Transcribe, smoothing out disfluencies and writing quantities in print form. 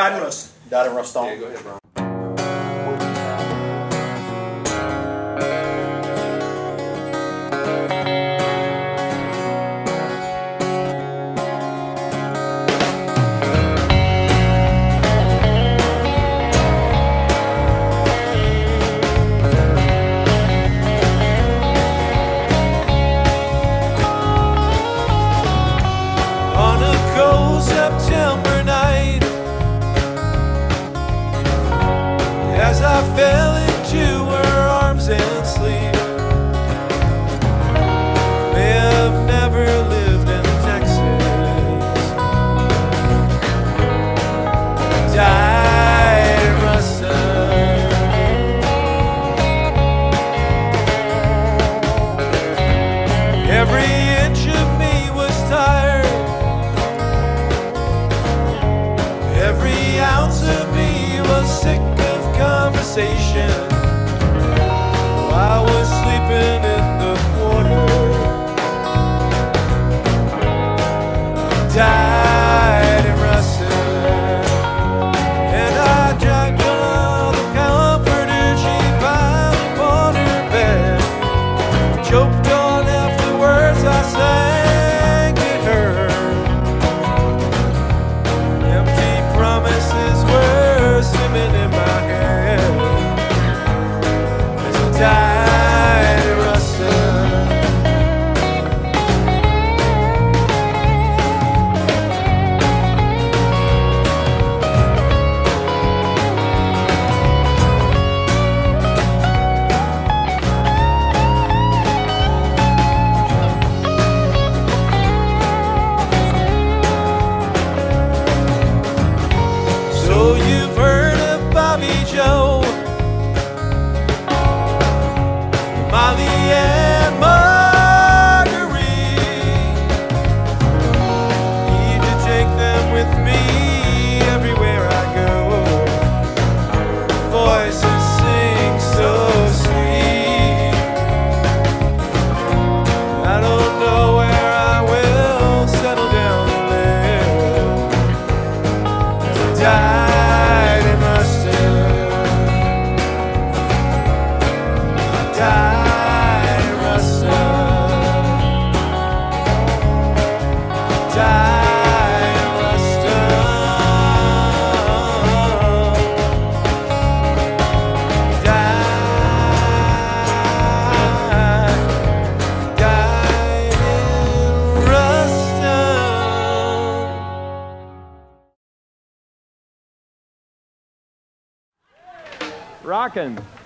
Died in Ruston. Died in Ruston. Yeah, go ahead, bro. September night, as I fell into her arms and sleep, may have never lived in Texas, died in Ruston. Every inch of me was tired, every ounce of me was sick of conversation. I was sleeping in the quarter. Died in Ruston, and I dragged all the comforter she piled upon her bed, choked on half the words I sang to her. Promises were swimming in my head as I died in Ruston. So you've heard of Bobby Joe, Molly and Marguerite. Need to take them with me everywhere I go. Voices sing so sweet. I don't know where I will settle down and live. To die. Rockin'.